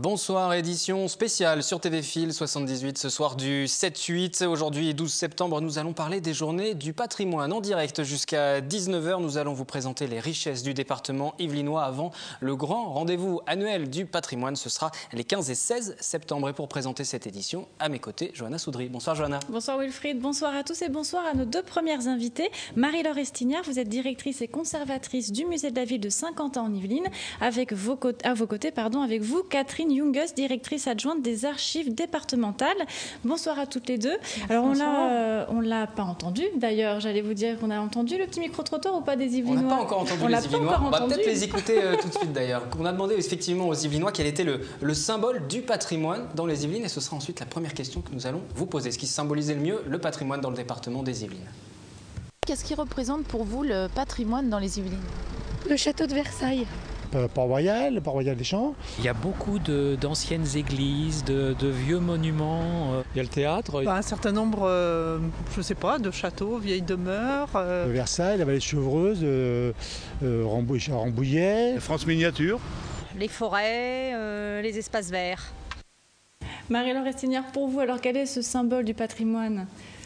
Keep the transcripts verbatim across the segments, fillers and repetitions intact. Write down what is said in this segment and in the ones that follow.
Bonsoir, édition spéciale sur T V Fil soixante-dix-huit ce soir du sept huit. Aujourd'hui, douze septembre, nous allons parler des journées du patrimoine en direct jusqu'à dix-neuf heures. Nous allons vous présenter les richesses du département yvelinois avant le grand rendez-vous annuel du patrimoine. Ce sera les quinze et seize septembre. Et pour présenter cette édition, à mes côtés, Johanna Soudry. Bonsoir Johanna. Bonsoir Wilfried, bonsoir à tous et bonsoir à nos deux premières invitées. Marie-Laure Estignard, vous êtes directrice et conservatrice du musée de la ville de Saint-Quentin en Yvelines. Avec vos, à vos côtés, pardon, avec vous, Catherine Junges, directrice adjointe des archives départementales. Bonsoir à toutes les deux. Alors on l'a, euh, on l'a pas entendu. D'ailleurs, j'allais vous dire qu'on a entendu le petit micro-trottoir ou pas des Yvelinois. On n'a pas encore entendu on les Yvelinois. On va peut-être les écouter euh, tout de suite d'ailleurs. On a demandé effectivement aux Yvelinois quel était le, le symbole du patrimoine dans les Yvelines et ce sera ensuite la première question que nous allons vous poser. Ce qui symbolisait le mieux le patrimoine dans le département des Yvelines. Qu'est-ce qui représente pour vous le patrimoine dans les Yvelines? Le château de Versailles. Port-Royal, Port-Royal des Champs. Il y a beaucoup de, d'anciennes églises, de, de vieux monuments. Il y a le théâtre. Bah, un certain nombre, euh, je ne sais pas, de châteaux, vieilles demeures. Euh... Versailles, la vallée chevreuse, euh, euh, Rambouillet. France Miniature. Les forêts, euh, les espaces verts. Marie-Laure Estignard, pour vous, alors quel est ce symbole du patrimoine ?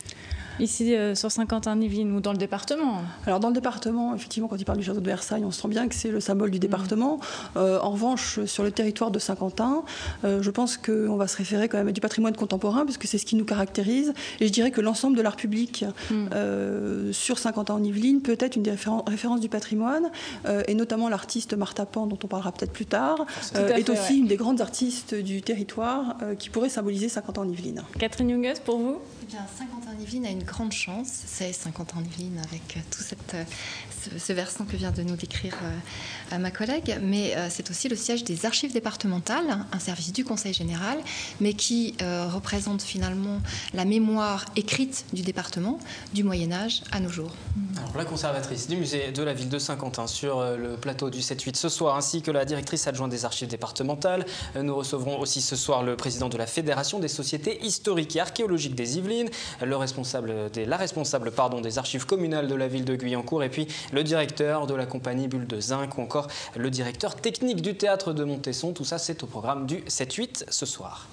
Ici, euh, sur Saint-Quentin-en-Yvelines ou dans le département? Alors dans le département, effectivement, quand il parle du château de Versailles, on sent bien que c'est le symbole du département. Mmh. Euh, en revanche, sur le territoire de Saint-Quentin, euh, je pense qu'on va se référer quand même à du patrimoine contemporain, parce que c'est ce qui nous caractérise. Et je dirais que l'ensemble de l'art public mmh. euh, sur Saint-Quentin-en-Yvelines peut être une des référen- références du patrimoine, euh, et notamment l'artiste Martha Pan, dont on parlera peut-être plus tard, euh, fait, est aussi ouais. une des grandes artistes du territoire euh, qui pourrait symboliser Saint-Quentin-en-Yvelines. Catherine Junges, pour vous? Eh bien, Saint-Quentin-en-Yvelines a une grande chance, c'est Saint-Quentin-en-Yvelines avec tout cette, ce, ce versant que vient de nous décrire euh, ma collègue, mais euh, c'est aussi le siège des archives départementales, un service du Conseil général, mais qui euh, représente finalement la mémoire écrite du département du Moyen-Âge à nos jours. Alors, la conservatrice du musée de la ville de Saint-Quentin sur le plateau du sept huit ce soir, ainsi que la directrice adjointe des archives départementales. Nous recevrons aussi ce soir le président de la Fédération des sociétés historiques et archéologiques des Yvelines, le responsable des, la responsable pardon, des archives communales de la ville de Guyancourt et puis le directeur de la compagnie Bulle de Zinc ou encore le directeur technique du théâtre de Montesson. Tout ça, c'est au programme du sept huit ce soir.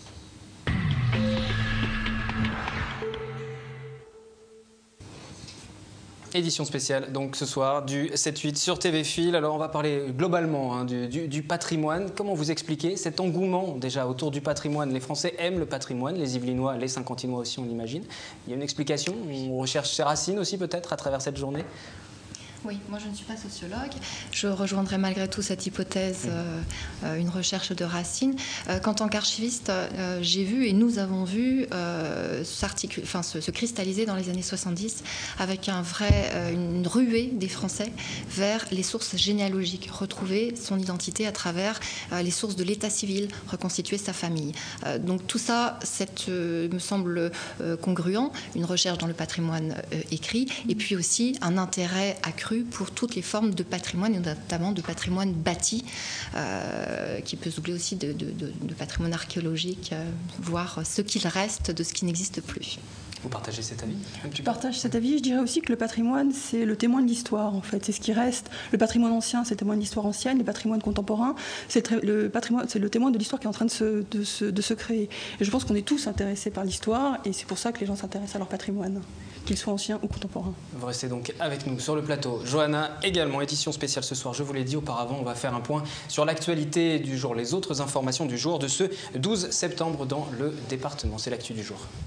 Édition spéciale donc ce soir du sept huit sur T V Fil. Alors on va parler globalement hein, du, du, du patrimoine. Comment vous expliquer cet engouement déjà autour du patrimoine? Les Français aiment le patrimoine, les Yvelinois, les Saint-Quentinois aussi on l'imagine. Il y a une explication? On recherche ses racines aussi peut-être à travers cette journée? Oui, moi je ne suis pas sociologue. Je rejoindrai malgré tout cette hypothèse, euh, une recherche de racines. Euh, qu'en tant qu'archiviste, euh, j'ai vu et nous avons vu euh, enfin, se, se cristalliser dans les années soixante-dix avec un vrai, euh, une ruée des Français vers les sources généalogiques, retrouver son identité à travers euh, les sources de l'état civil, reconstituer sa famille. Euh, donc tout ça, cette, euh, me semble euh, congruent, une recherche dans le patrimoine euh, écrit et puis aussi un intérêt accru pour toutes les formes de patrimoine, et notamment de patrimoine bâti, euh, qui peut se doubler aussi de, de, de, de patrimoine archéologique, euh, voir ce qu'il reste de ce qui n'existe plus. Vous partagez cet avis? Je partage cet avis. Je dirais aussi que le patrimoine, c'est le témoin de l'histoire, en fait. C'est ce qui reste. Le patrimoine ancien, c'est le témoin de l'histoire ancienne. Le patrimoine contemporain, c'est le, patrimoine, c'est le témoin de l'histoire qui est en train de se, de se, de se créer. Et je pense qu'on est tous intéressés par l'histoire, et c'est pour ça que les gens s'intéressent à leur patrimoine, qu'il soit ancien ou contemporain. Vous restez donc avec nous sur le plateau. Johanna, également, édition spéciale ce soir. Je vous l'ai dit auparavant, on va faire un point sur l'actualité du jour, les autres informations du jour de ce douze septembre dans le département. C'est l'actu du jour.